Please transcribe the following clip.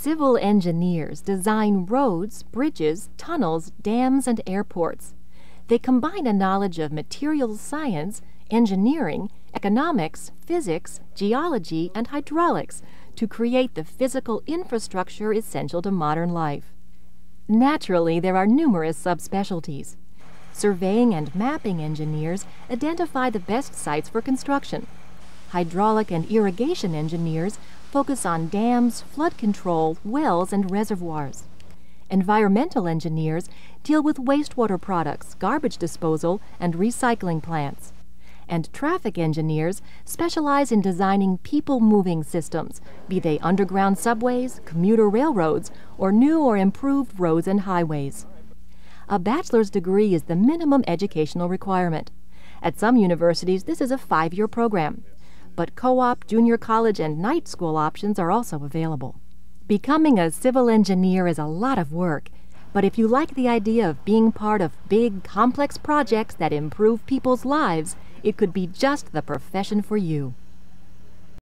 Civil engineers design roads, bridges, tunnels, dams, and airports. They combine a knowledge of materials science, engineering, economics, physics, geology, and hydraulics to create the physical infrastructure essential to modern life. Naturally, there are numerous subspecialties. Surveying and mapping engineers identify the best sites for construction. Hydraulic and irrigation engineers focus on dams, flood control, wells, and reservoirs. Environmental engineers deal with wastewater products, garbage disposal, and recycling plants. And traffic engineers specialize in designing people-moving systems, be they underground subways, commuter railroads, or new or improved roads and highways. A bachelor's degree is the minimum educational requirement. At some universities, this is a 5-year program. But co-op, junior college, and night school options are also available. Becoming a civil engineer is a lot of work, but if you like the idea of being part of big, complex projects that improve people's lives, it could be just the profession for you.